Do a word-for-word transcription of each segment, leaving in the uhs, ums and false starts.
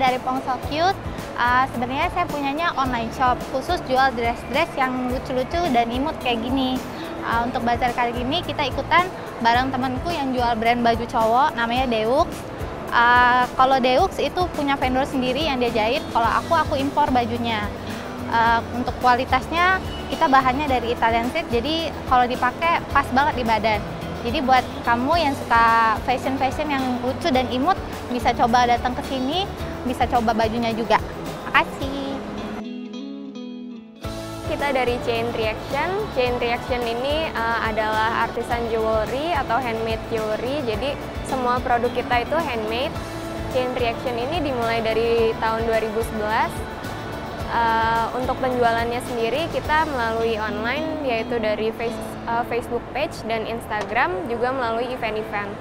dari Pongso Cute. Uh, sebenarnya saya punyanya online shop khusus jual dress-dress yang lucu-lucu dan imut kayak gini. Uh, untuk bazar kali ini kita ikutan bareng temanku yang jual brand baju cowok namanya Deux. Uh, kalau Deux itu punya vendor sendiri yang dia jahit, kalau aku aku impor bajunya. Uh, untuk kualitasnya kita bahannya dari Italian Silk, jadi kalau dipakai pas banget di badan. Jadi buat kamu yang suka fashion-fashion yang lucu dan imut, bisa coba datang ke sini, bisa coba bajunya juga. Makasih. Kita dari Chain Reaction. Chain Reaction ini uh, adalah artisan jewelry atau handmade jewelry. Jadi semua produk kita itu handmade. Chain Reaction ini dimulai dari tahun dua ribu sebelas. Uh, untuk penjualannya sendiri kita melalui online, yaitu dari face, uh, Facebook page dan Instagram, juga melalui event-event.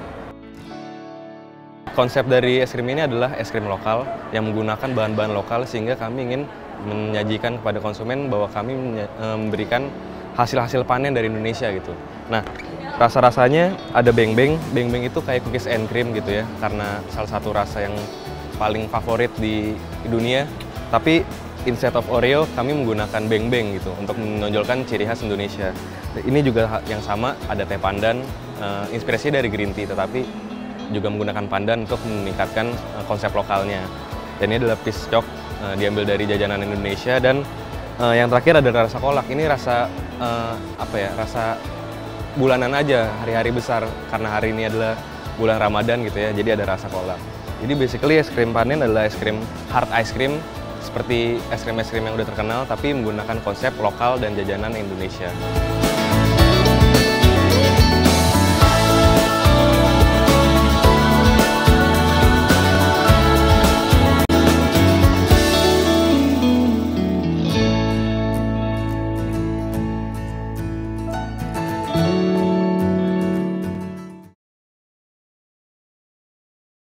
Konsep dari es krim ini adalah es krim lokal yang menggunakan bahan-bahan lokal, sehingga kami ingin menyajikan kepada konsumen bahwa kami memberikan hasil-hasil panen dari Indonesia gitu. Nah, rasa-rasanya ada beng-beng, beng-beng itu kayak cookies and cream gitu ya, karena salah satu rasa yang paling favorit di dunia. Tapi instead of Oreo, kami menggunakan beng-beng gitu untuk menonjolkan ciri khas Indonesia. Ini juga yang sama, ada teh pandan, uh, inspirasi dari green tea, tetapi juga menggunakan pandan untuk meningkatkan uh, konsep lokalnya. Dan ini adalah piece chalk, uh, diambil dari jajanan Indonesia. Dan uh, yang terakhir ada rasa kolak. Ini rasa uh, apa ya? Rasa bulanan aja, hari-hari besar, karena hari ini adalah bulan Ramadan gitu ya. Jadi ada rasa kolak. Jadi basically es krim panen adalah es krim hard ice cream, seperti es krim-es krim yang udah terkenal, tapi menggunakan konsep lokal dan jajanan Indonesia.